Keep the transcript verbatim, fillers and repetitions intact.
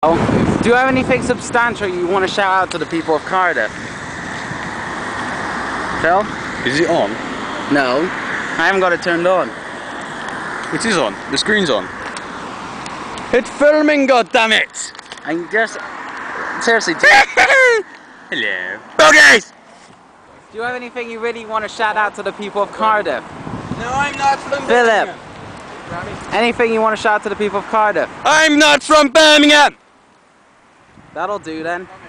Do you have anything substantial you want to shout out to the people of Cardiff? Phil? Is it on? No, I haven't got it turned on. It is on. The screen's on. It's filming, goddammit! I just... Seriously, do, Hello. Bogies! do you have anything you really want to shout out to the people of Cardiff? No, I'm not from Philip! Anything you want to shout out to the people of Cardiff? I'm not from Birmingham! That'll do then.